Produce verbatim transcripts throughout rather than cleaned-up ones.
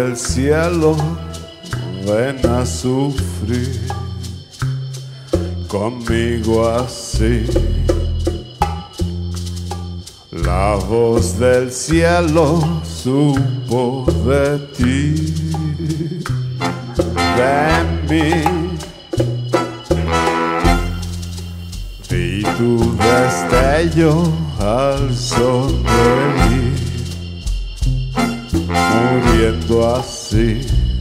del cielo, ven a sufrir conmigo así. La voz del cielo supo de ti, de mí. Vi tu destello al sonreír, muriendo así.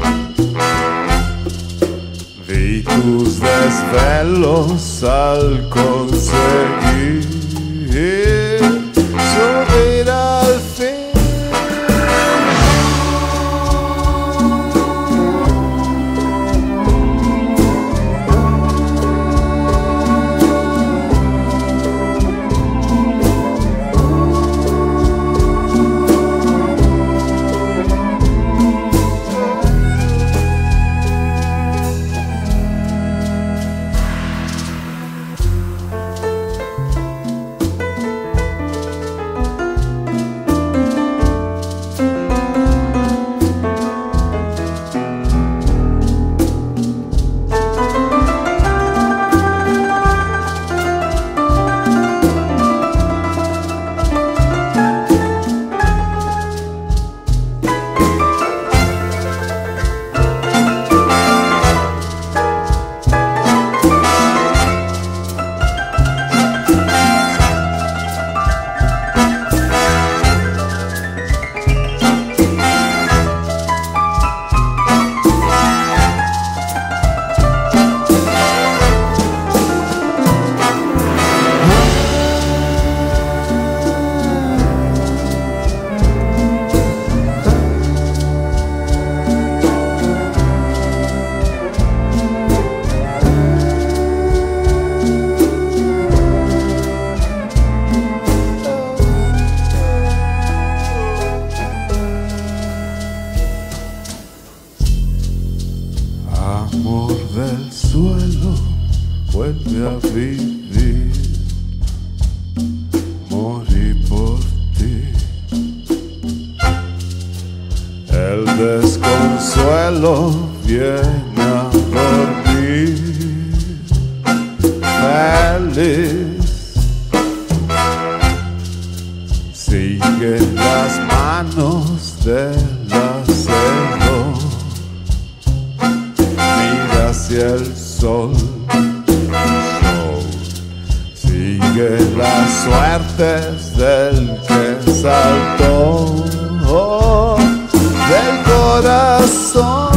Vi tus desvelos al conseguir subir al fin. Amor del suelo, vuelve a vivir, morí por ti. El desconsuelo viene a dormir, feliz. Sigue las manos del acero, hacia el sol, sol. Sigue las suertes del que saltó, oh, del corazón.